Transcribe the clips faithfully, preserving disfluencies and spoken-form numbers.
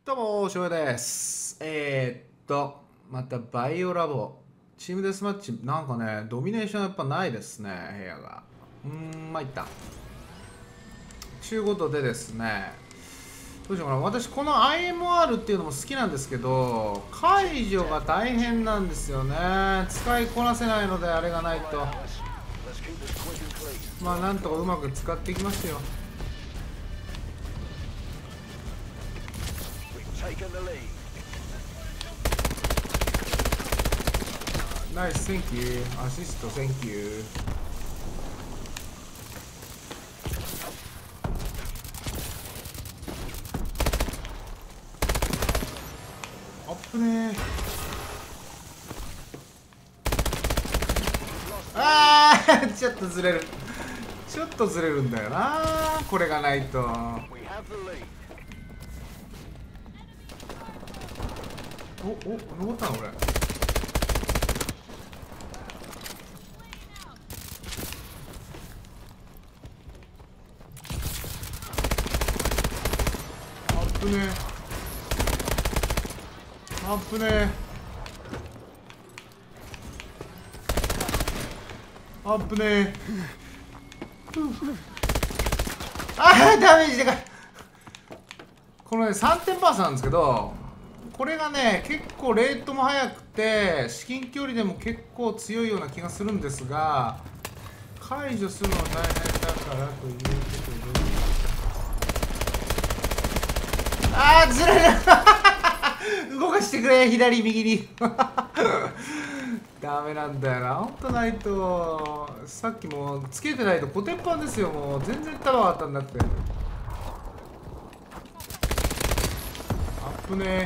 どうも、しょうやです。えー、っと、またバイオラボ。チームデスマッチ、なんかね、ドミネーションやっぱないですね、部屋が。うーん、まいった。ちゅうことでですね、どうしようかな。私、この アイエムアール っていうのも好きなんですけど、解除が大変なんですよね。使いこなせないので、あれがないと。まあ、なんとかうまく使っていきますよ。ナイス、センキュー。アシスト、センキュー。あっぶねー。あーちょっとずれる。ちょっとずれるんだよな、これがないと。おお登ったのこれ。あっぶねえあっぶねえあっぶねえあーダメージでかい。このねさんてんバースなんですけど、これがね結構レートも速くて至近距離でも結構強いような気がするんですが、解除するのは大変だからということで、あーずれる動かしてくれ、左右にダメなんだよな、ほんとないと。さっきもつけてないとコテンパンですよ。もう全然弾が当たんなくて。あっぶね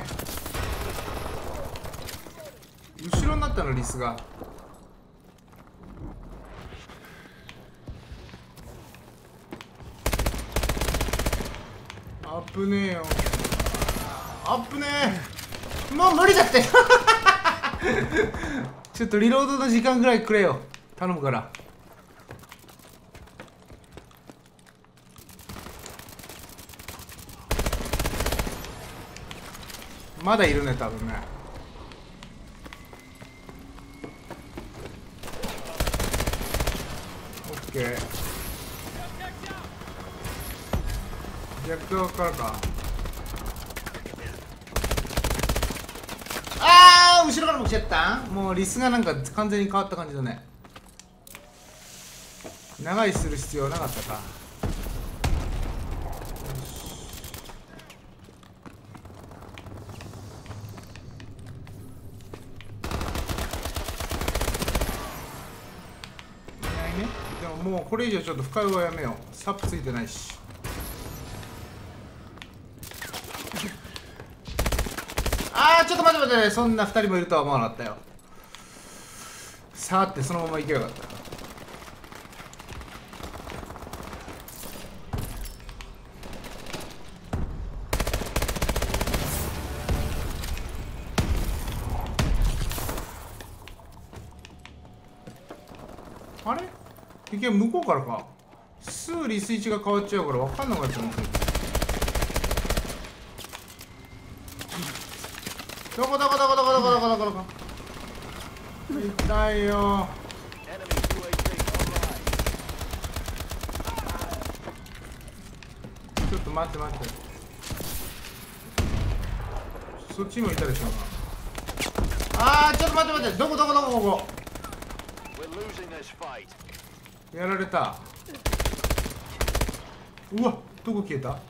え。後ろになったのリスが。あっぶねえよ。あっぶねえ。もう無理だってちょっとリロードの時間ぐらいくれよ、頼むから。まだいるね多分ね。オッケー。逆側からか。あー後ろからも来ちゃった。もうリスがなんか完全に変わった感じだね。長いする必要なかったか。でももうこれ以上ちょっと深いはやめよう。サップついてないし。あーちょっと待って待って、そんなふたりもいるとは思わなかったよ。さーってそのまま行けばよかった。あれ結局向こうからか。すぐリス位置が変わっちゃうから分かんなかったの。どこどこどこどこどこどこどこどこ痛いよ。ちょっと待って待って、そっちもいたでしょうが。あーちょっと待って待って、どこどこどこここやられた。うわどこ消えた。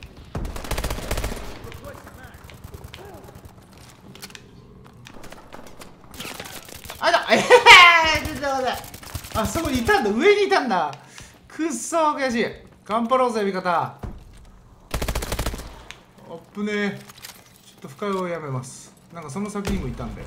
あだえへへーどこだ。あそこにいたんだ、上にいたんだ。くっそー悔しい。頑張ろうぜ味方。あっぶねえ。ちょっと深いをやめます。なんかその先にもいたんで。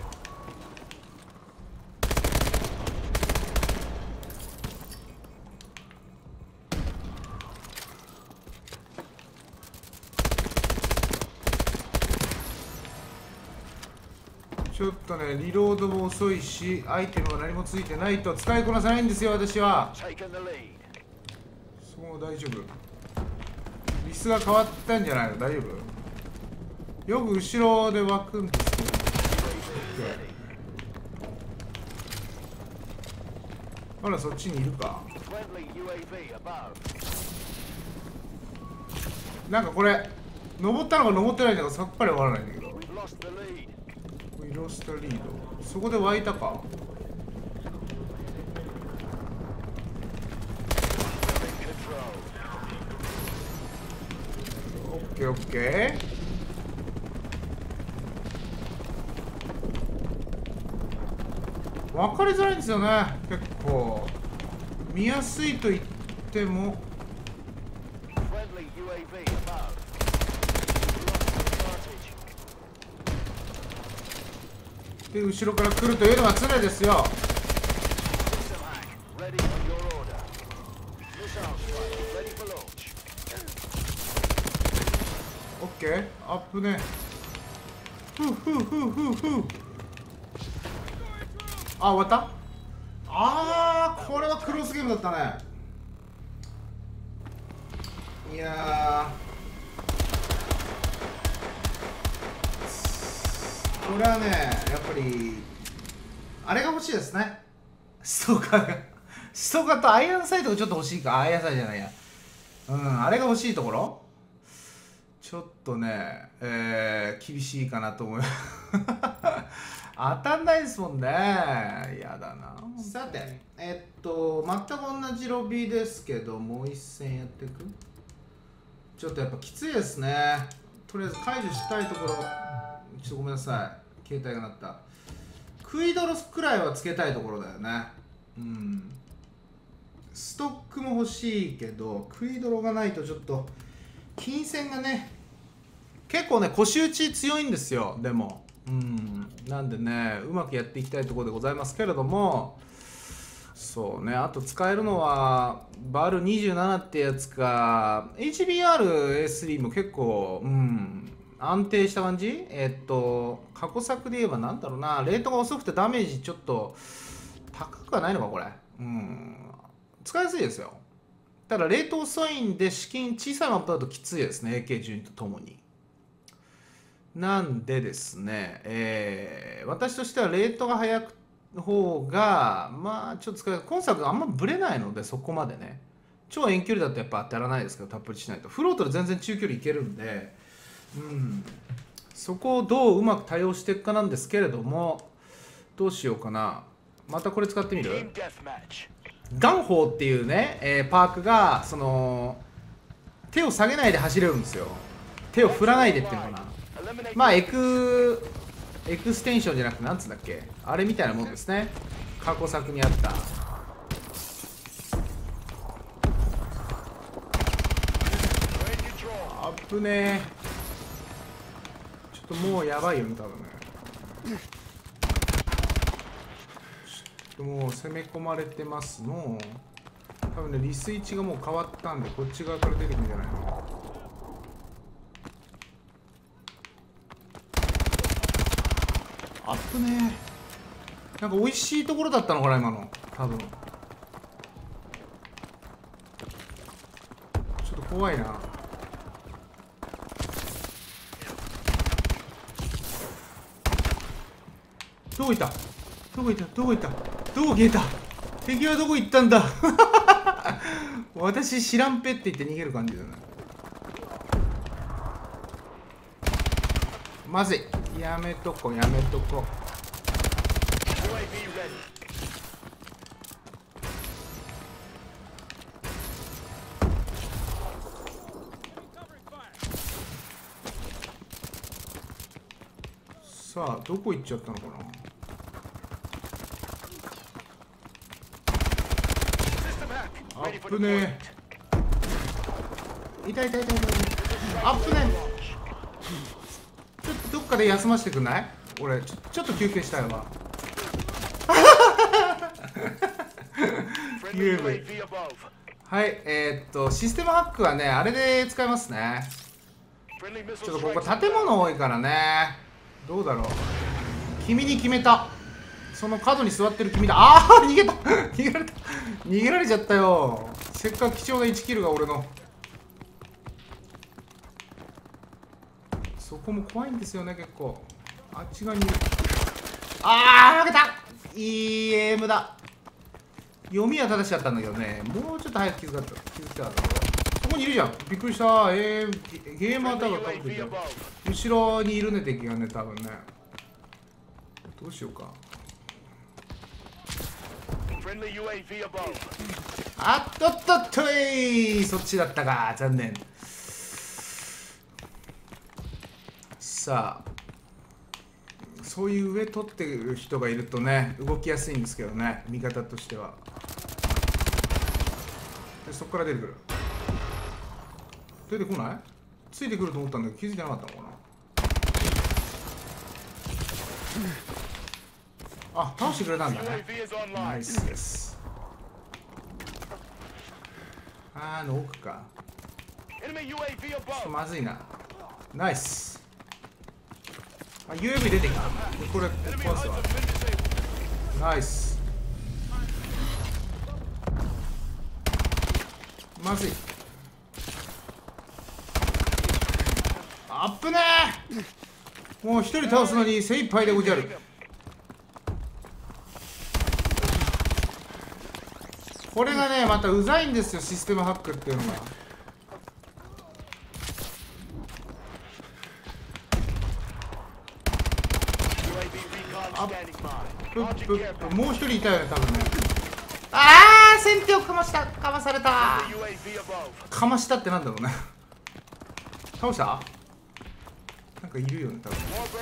ちょっとねリロードも遅いし、アイテムが何もついてないと使いこなせないんですよ私は。そう大丈夫。リスが変わったんじゃないの。大丈夫。 よく後ろで湧くんですけど、まだそっちにいるか。なんかこれ登ったのか登ってないのかさっぱりわからないんだけど。We lost the lead。そこで湧いたか。オッケーオッケー。分かりづらいんですよね、結構。見やすいと言ってもで後ろから来るというのが常ですよ。オッケー、アップね。ふうふうふうふうふう。あ、終わった。あー、これはクロスゲームだったね。いやー、これはね、やっぱりあれが欲しいですね。ストーカーがストーカーとアイアンサイトがちょっと欲しいか。アイアンサイトじゃないや、うん、あれが欲しいところ。ちょっとね、えー、厳しいかなと思います当たんないですもんね。やだな。さて、えっと全く同じロビーですけど、もう一戦やっていく。ちょっとやっぱきついですね。とりあえず解除したいところ。ちょっとごめんなさい、携帯が鳴った。クイドロくらいはつけたいところだよね。うん、ストックも欲しいけどクイドロがないとちょっと金銭がね、結構ね腰打ち強いんですよ。でもうん、なんでね、うまくやっていきたいところでございますけれども、そうね、あと使えるのはバルにじゅうななってやつか、 エイチビーアールエースリー も結構、うん、安定した感じ。えっと過去作で言えばなんだろうな、レートが遅くてダメージちょっと高くはないのかこれ。うん、使いやすいですよ。ただレート遅いんで資金小さいマップだときついですね、 エーケーじゅうに とともに。なんでですね、えー、私としてはレートが速く方がまあちょっと使う。今作あんまブレないのでそこまでね。超遠距離だとやっぱ当たらないですけど、たっぷりしないと。フロートで全然中距離いけるんで、うん、そこをどううまく対応していくかなんですけれども、どうしようかな。またこれ使ってみる。ガンホーっていうね、えー、パークがその手を下げないで走れるんですよ。手を振らないでっていうのかな。まあエクエクステンションじゃなくてなんつうんだっけ、あれみたいなもんですね。過去作にあったあぶねえ。ちょっともうやばいよね多分ね。ちょっともう攻め込まれてますの。多分ねリス位置がもう変わったんでこっち側から出てくるんじゃないの。アップねー。なんか美味しいところだったのかな今の。多分ちょっと怖いな。どこ行った、どこ行った、どこ行った、どこ消えた、敵はどこ行ったんだ私知らんぺって言って逃げる感じだな。まずい、やめとこやめとこ。さあどこ行っちゃったのかな。アップねー。痛い痛い痛い痛い。アップねー。ちょっとどっかで休ませてくんない。俺ちょ、ちょっと休憩したいわユーブイ はい、えー、っとシステムハックはねあれで使えますね。ちょっとここ建物多いからね。どうだろう。君に決めた。その角に座ってる君だ。ああ逃げた逃げられた逃げられちゃったよ。せっかく貴重ないちキルが俺の。 そこも怖いんですよね結構。あっち側に。ああ負けた。いいエームだ。読みは正しちゃったんだけどね、もうちょっと早く気づかった気づきたかった。そこにいるじゃん。びっくりした。えー、ゲーマータワー多分て後ろにいるね敵がね多分ね。どうしようか。あっとっとっとい、そっちだったか、残念。さあそういう上取ってる人がいるとね動きやすいんですけどね、味方としては。でそこから出てくる。出てこない？ついてくると思ったんだけど気づいてなかったのかな。あ、倒してくれたんだね。ナイスです。あーの奥か。ちょっとまずいな。ナイス。あ、ユーエーブイ 出てきた。これ壊すわ。ナイス。まずい。あっぶねー。もう一人倒すのに精一杯でごじゃる。これがねまたうざいんですよ、システムハックっていうのが。あっぷっぷっぷ、もう一人いたよね多分ね。ああ先手をかました、かまされた。かましたってなんだろうね。倒した？なんかいるよね多分。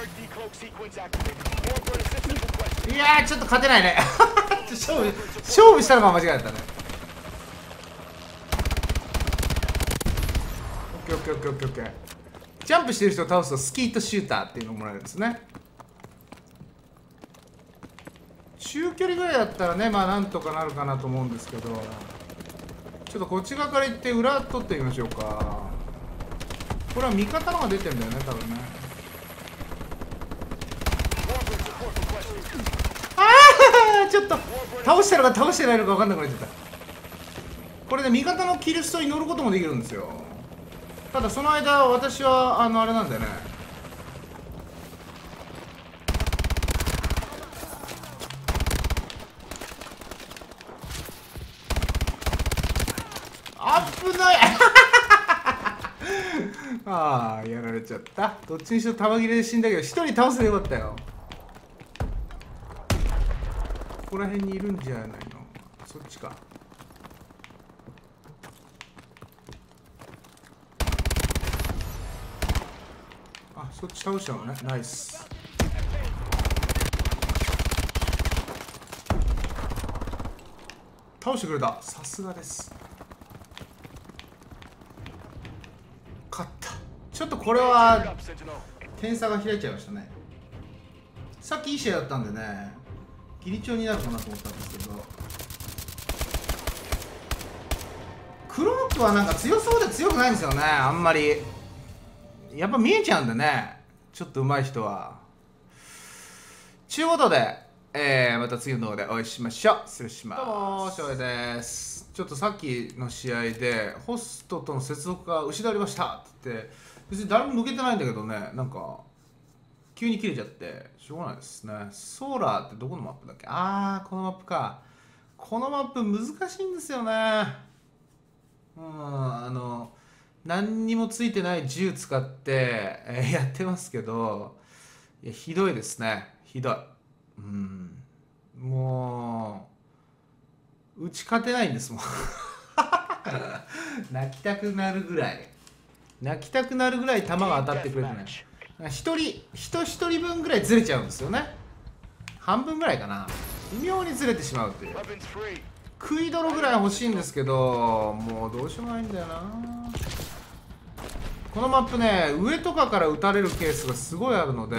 いやーちょっと勝てないね。勝負勝負したのが間違えたね。オッケーオッケーオッケーオッケーオッケー。ジャンプしてる人を倒すとスキートシューターっていうのをもらえるんですね。中距離ぐらいだったらねまあなんとかなるかなと思うんですけど、ちょっとこっち側から行って裏取ってみましょうか。これは味方のが出てるんだよね多分ね。ああちょっと倒したのか倒してないのか分かんなくなっちゃった。これで味方のキルストに乗ることもできるんですよ。ただその間私はあのあれなんだよね、危ない。ああやられちゃった。どっちにしろ弾切れで死んだけど一人倒せばよかったよ。ここら辺にいるんじゃないの。そっちか。あ、そっち倒したのね。ナイス。倒してくれた。さすがです。勝った。ちょっとこれは点差が開いちゃいましたね。さっきいい試合だったんでねギリ調になるかなと思ったんですけど、クロークはなんか強そうで強くないんですよねあんまり。やっぱ見えちゃうんでねちょっと上手い人は。ちゅうことで、えー、また次の動画でお会いしましょう。失礼します。どうも翔平です。ちょっとさっきの試合でホストとの接続が失われましたって言って、別に誰も抜けてないんだけどね、なんか急に切れちゃってしょうがないですね。ソーラーってどこのマップだっけ。あーこのマップか。このマップ難しいんですよね。うんあの何にもついてない銃使って、えーやってますけど、いやひどいですね、ひどい。うんもう打ち勝てないんですもん。泣きたくなるぐらい泣きたくなるぐらい球が当たってくれてない。一人人一人分ぐらいずれちゃうんですよね。半分ぐらいかな、微妙にずれてしまうという。食い泥ぐらい欲しいんですけどもうどうしようもないんだよな。このマップね上とかから撃たれるケースがすごいあるので、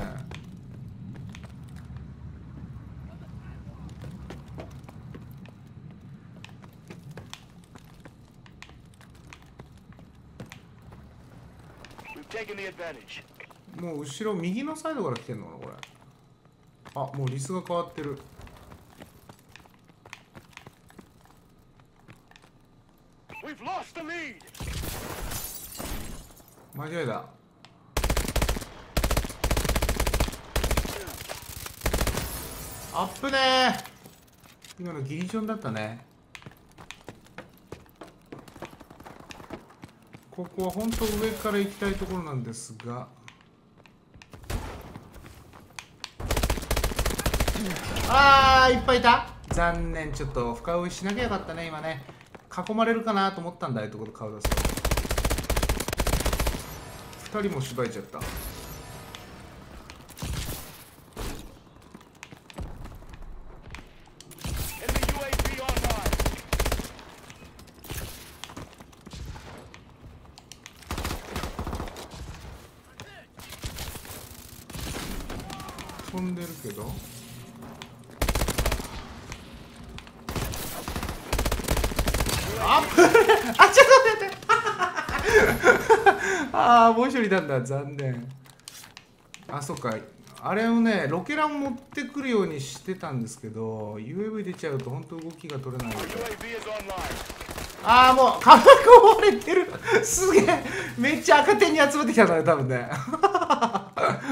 もう後ろ右のサイドから来てんのかなこれ。あもうリスが変わってる。間違いだ。 アップねー。今のギリジョンだったね。ここは本当上から行きたいところなんですが、あーいっぱいいた。残念。ちょっと深追いしなきゃよかったね。今ね囲まれるかなと思ったんだよ、ところ顔出すとふたりもしばいちゃった。飛んでるけどあっあ、ちょっと待ってああ、もう一人いたんだ。残念。あ、そっか。あれをね、ロケラン持ってくるようにしてたんですけど、ユーエーブイ 出ちゃうと本当動きが取れないので。ああ、もう囲まれてるすげえ、めっちゃ赤点に集まってきたんだね、多分ねあ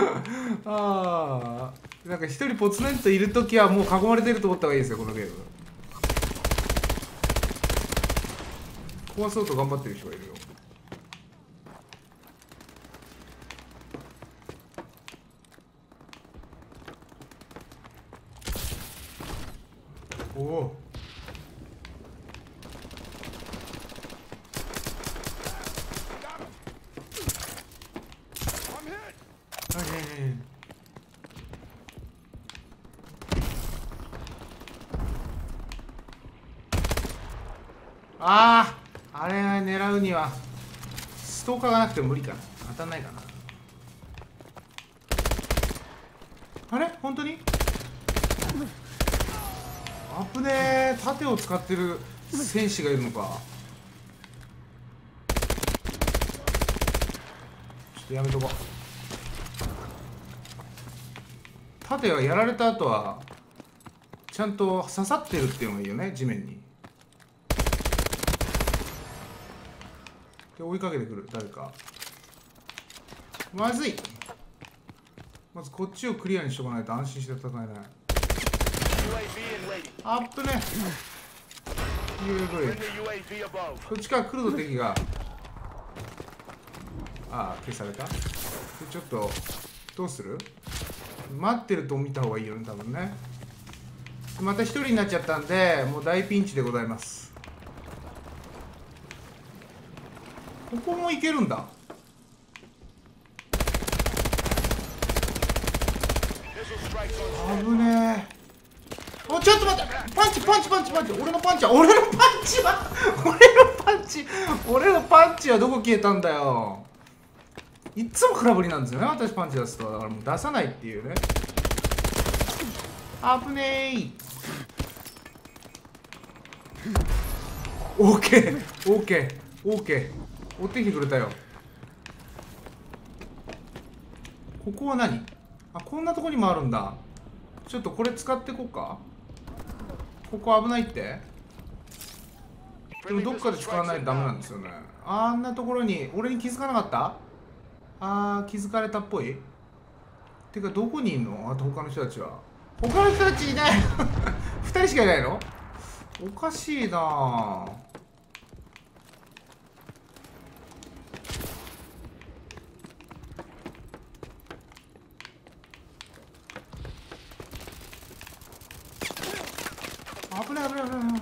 あ、なんか一人ポツネンといるときはもう囲まれてると思った方がいいですよ、このゲーム。壊そうと頑張ってる人がいるよ。おお、はいはいはい。ああ、あれ狙うにはストーカーがなくても無理かな。当たんないかな。あれ本当にあぶねー。盾を使ってる戦士がいるのか。ちょっとやめとこう。盾はやられた後はちゃんと刺さってるっていうのがいいよね、地面に。で追いかけてくる誰か。まずい。まずこっちをクリアにしとかないと安心して戦えない。アップね。 ユーエーブイ こっちから来るぞ敵が。ああ、消された。でちょっとどうする。待ってると見た方がいいよね、多分ね。また一人になっちゃったんでもう大ピンチでございます。ここもいけるんだ。危ねえ。お、ちょっと待って。パンチパンチパンチパンチ。俺のパンチは俺のパンチは俺のパンチ俺のパンチはどこ消えたんだよ。いっつも空振りなんですよね、私パンチ出すと。だからもう出さないっていうね。危ねーい。オーケーオーケーオーケー。追ってきてくれたよ。ここは何。あ、こんなとこにもあるんだ。ちょっとこれ使ってこうか。ここ危ないって。でもどっかで使わないとダメなんですよね。あんなところに俺に気づかなかった。あー、気づかれたっぽい。てかどこにいんの。あと他の人たちは。他の人たちいないふたりしかいないの。おかしいなぁ。危ない危ない危ない危ない。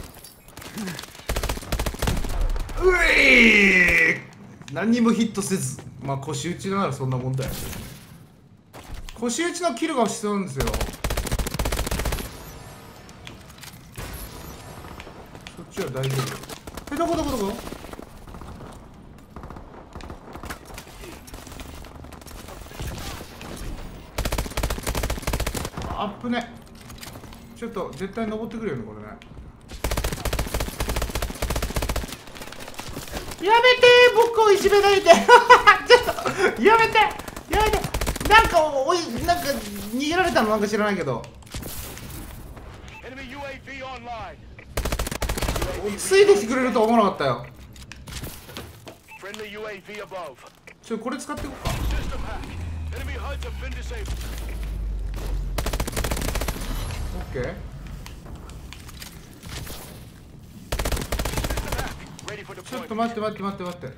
うえー、何にもヒットせず。まあ腰打ちならそんなもんだよ。腰打ちのキルが必要なんですよ。そっちは大丈夫。え、どこどこどこ。アップね。ちょっと絶対登ってくるよね、これね。やめてー、僕をいじめないでちょっとやめてやめて。なんかおい、なんか逃げられたのなんか知らないけど、ついてきてくれるとは思わなかったよ。ちょ、これ使っていこうか。 オッケー。ちょっと待って待って待って待って。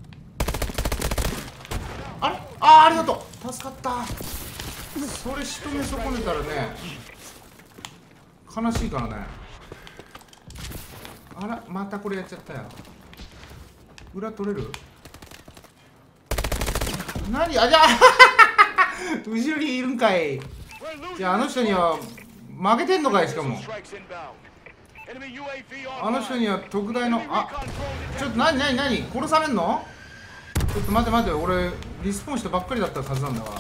あれ、あー、ありがとう、助かった。それ仕留め損ねたらね悲しいからね。あら、またこれやっちゃったよ。裏取れる？何、あ、じゃあ後ろにいるんかい。じゃああの人には負けてんのかい。しかもあの人には特大の、あ、ちょっと何何何、殺されんの？ちょっと待って待って、俺リスポーンしたばっかりだったはずなんだわ。あ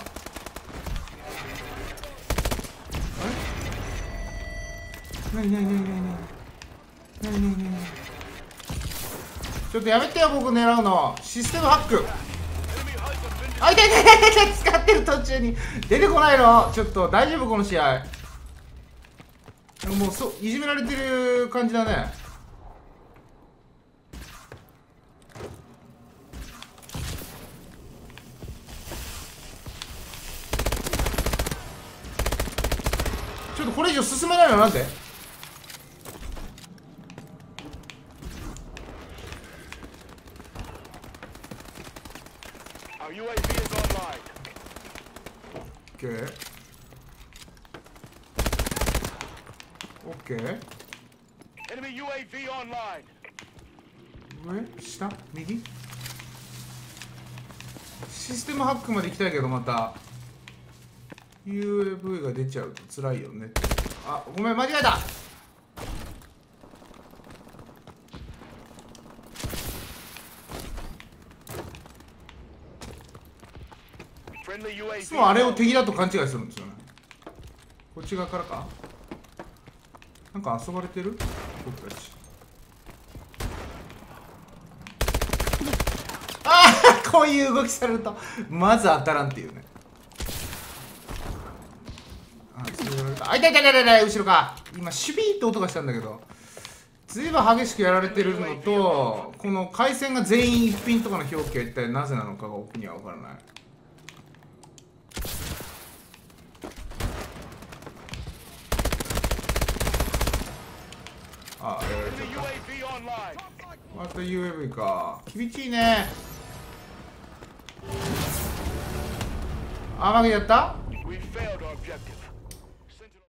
れ、何何何何何何何何、ちょっとやめてよ、僕狙うの。システムハック。あ、痛い痛い痛い痛い、使ってる途中に出てこないの。ちょっと大丈夫この試合。もうそいじめられてる感じだね。ちょっとこれ以上進めないのなんで？オッケーオッケー。上、下、右。システムハックまで行きたいけど、また ユーエーブイ が出ちゃうと辛いよね。あ、ごめん、間違えた。いつもあれを敵だと勘違いするんですよね。こっち側からか。なんか遊ばれてる僕たち。ああ、こういう動きされるとまず当たらんっていうね。あ、あ、痛い痛い痛い痛い、後ろか。今シュビーって音がしたんだけど、ずいぶん激しくやられてるのと、この回線が全員一品とかの表記は一体なぜなのかが僕には分からない。あ、やられちゃった。また ユーエーブイ か。厳しいね。あ、負けちゃった。